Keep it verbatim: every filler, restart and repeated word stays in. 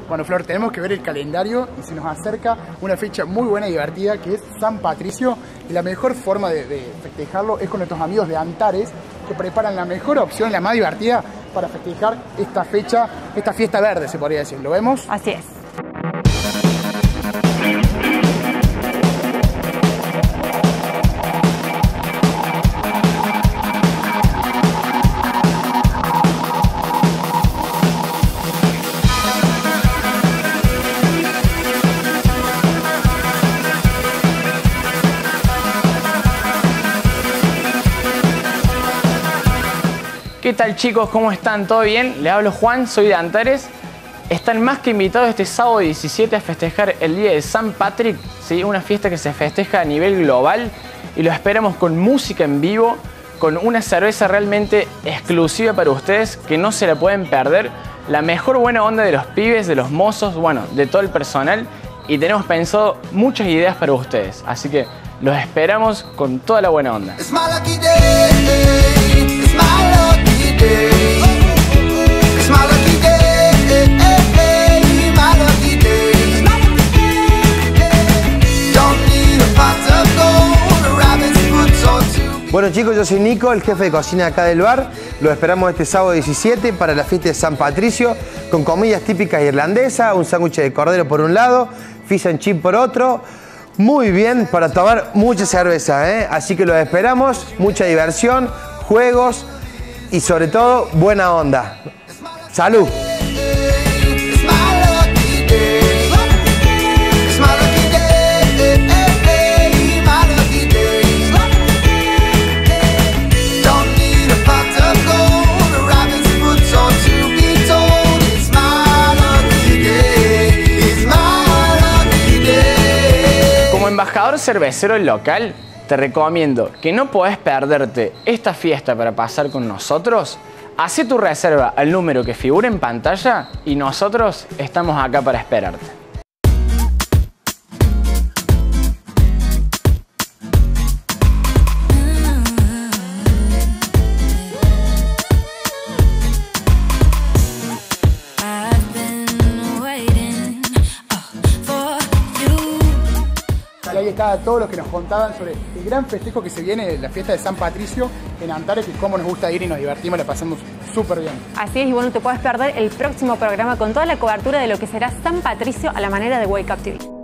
Bueno, Flor, tenemos que ver el calendario y se nos acerca una fecha muy buena y divertida que es San Patricio. Y la mejor forma de, de festejarlo es con nuestros amigos de Antares, que preparan la mejor opción, la más divertida, para festejar esta fecha, esta fiesta verde, se podría decir. ¿Lo vemos? Así es. ¿Qué tal, chicos? ¿Cómo están? ¿Todo bien? Les hablo Juan, soy de Antares. Están más que invitados este sábado diecisiete a festejar el día de San Patrick, ¿sí? Una fiesta que se festeja a nivel global y lo esperamos con música en vivo, con una cerveza realmente exclusiva para ustedes que no se la pueden perder, la mejor buena onda de los pibes, de los mozos, bueno, de todo el personal, y tenemos pensado muchas ideas para ustedes, así que los esperamos con toda la buena onda. Bueno, chicos, yo soy Nico, el jefe de cocina acá del bar. Los esperamos este sábado diecisiete para la fiesta de San Patricio, con comidas típicas irlandesas, un sándwich de cordero por un lado, fish and chip por otro. Muy bien, para tomar mucha cerveza, ¿eh? Así que los esperamos, mucha diversión, juegos y sobre todo buena onda. ¡Salud! Embajador cervecero local, te recomiendo que no podés perderte esta fiesta para pasar con nosotros. Hacé tu reserva al número que figura en pantalla y nosotros estamos acá para esperarte. Ahí está todos los que nos contaban sobre el gran festejo que se viene, la fiesta de San Patricio en Antares, y cómo nos gusta ir y nos divertimos, la pasamos súper bien. Así es, y bueno, te puedes perder el próximo programa con toda la cobertura de lo que será San Patricio a la manera de Wake Up T V.